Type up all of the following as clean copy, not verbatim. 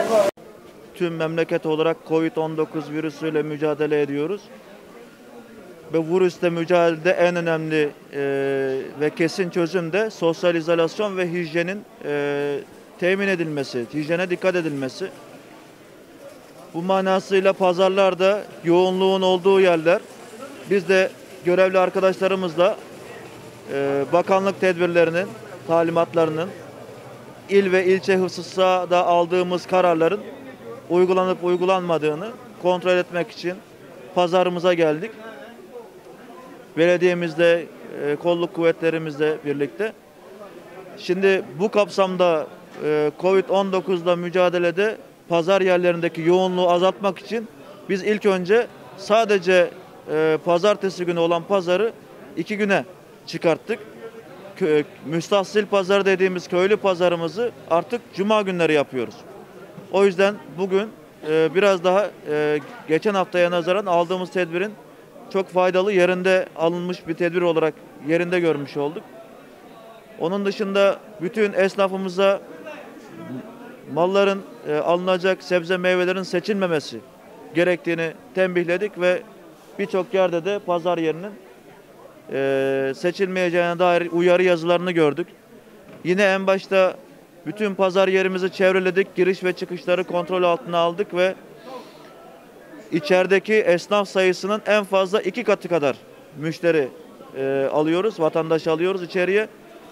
Tüm memleket olarak Covid-19 virüsüyle mücadele ediyoruz. Ve virüsle mücadelede en önemli ve kesin çözüm de sosyal izolasyon ve hijyenin temin edilmesi, hijyene dikkat edilmesi. Bu manasıyla pazarlarda yoğunluğun olduğu yerler. Biz de görevli arkadaşlarımızla bakanlık tedbirlerinin, talimatlarının, il ve ilçe hususunda aldığımız kararların uygulanıp uygulanmadığını kontrol etmek için pazarımıza geldik. Belediyemizde, kolluk kuvvetlerimizle birlikte. Şimdi bu kapsamda Covid-19'la mücadelede pazar yerlerindeki yoğunluğu azaltmak için biz ilk önce sadece pazartesi günü olan pazarı 2 güne çıkarttık. Müstahsil pazar dediğimiz köylü pazarımızı artık cuma günleri yapıyoruz. O yüzden bugün biraz daha geçen haftaya nazaran aldığımız tedbirin çok faydalı, yerinde alınmış bir tedbir olarak yerinde görmüş olduk. Onun dışında bütün esnafımıza malların alınacak sebze meyvelerin seçilmemesi gerektiğini tembihledik ve birçok yerde de pazar yerinin seçilmeyeceğine dair uyarı yazılarını gördük. Yine en başta bütün pazar yerimizi çevreledik, giriş ve çıkışları kontrol altına aldık ve içerideki esnaf sayısının en fazla 2 katı kadar müşteri alıyoruz, vatandaş alıyoruz içeriye.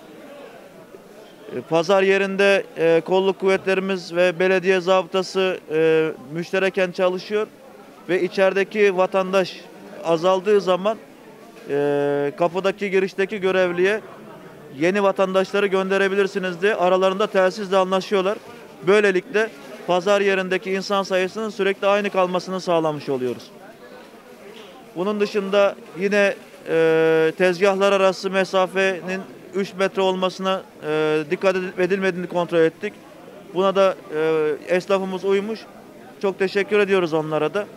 Pazar yerinde kolluk kuvvetlerimiz ve belediye zabıtası müştereken çalışıyor ve içerideki vatandaş azaldığı zaman kapıdaki girişteki görevliye yeni vatandaşları gönderebilirsiniz diye aralarında telsizle anlaşıyorlar. Böylelikle pazar yerindeki insan sayısının sürekli aynı kalmasını sağlamış oluyoruz. Bunun dışında yine tezgahlar arası mesafenin 3 metre olmasına dikkat edilmediğini kontrol ettik. Buna da esnafımız uymuş. Çok teşekkür ediyoruz onlara da.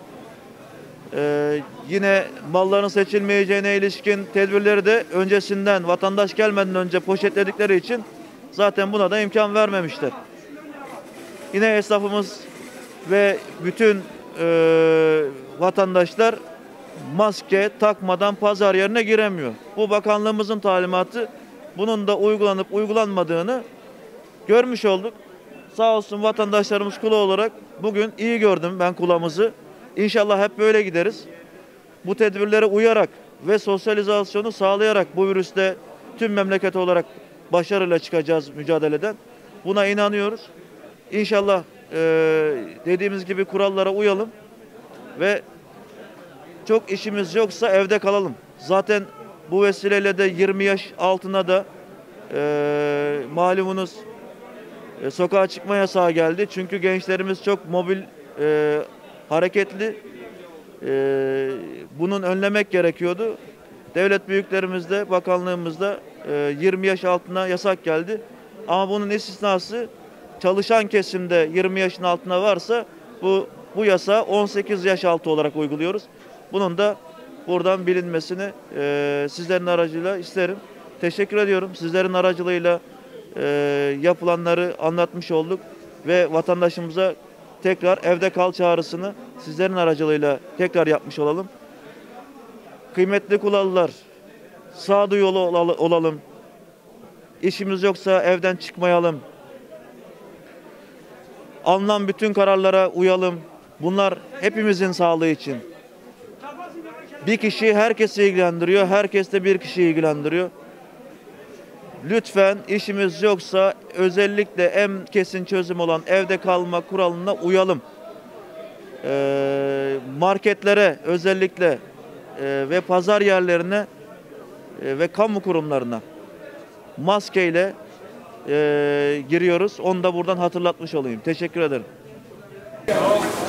Yine malların seçilmeyeceğine ilişkin tedbirleri de öncesinden, vatandaş gelmeden önce poşetledikleri için zaten buna da imkan vermemişler. Yine esnafımız ve bütün vatandaşlar maske takmadan pazar yerine giremiyor. Bu bakanlığımızın talimatı. Bunun da uygulanıp uygulanmadığını görmüş olduk. Sağ olsun vatandaşlarımız kula olarak bugün iyi gördüm ben kulamızı. İnşallah hep böyle gideriz. Bu tedbirlere uyarak ve sosyalizasyonu sağlayarak bu virüste tüm memleket olarak başarıyla çıkacağız mücadeleden. Buna inanıyoruz. İnşallah dediğimiz gibi kurallara uyalım ve çok işimiz yoksa evde kalalım. Zaten bu vesileyle de 20 yaş altına da malumunuz sokağa çıkma yasağı geldi. Çünkü gençlerimiz çok mobil, hareketli. Bunun önlemek gerekiyordu. Devlet büyüklerimizde, bakanlığımızda 20 yaş altına yasak geldi. Ama bunun istisnası çalışan kesimde 20 yaşın altına varsa bu yasağı 18 yaş altı olarak uyguluyoruz. Bunun da buradan bilinmesini sizlerin aracılığıyla isterim. Teşekkür ediyorum. Sizlerin aracılığıyla yapılanları anlatmış olduk ve vatandaşımıza tekrar evde kal çağrısını sizlerin aracılığıyla tekrar yapmış olalım. Kıymetli kulalılar, sağduyulu olalım. İşimiz yoksa evden çıkmayalım. Alınan bütün kararlara uyalım. Bunlar hepimizin sağlığı için. Bir kişi herkesi ilgilendiriyor, herkes de bir kişiyi ilgilendiriyor. Lütfen işimiz yoksa özellikle en kesin çözüm olan evde kalma kuralına uyalım. Marketlere özellikle ve pazar yerlerine ve kamu kurumlarına maskeyle giriyoruz. Onu da buradan hatırlatmış olayım. Teşekkür ederim.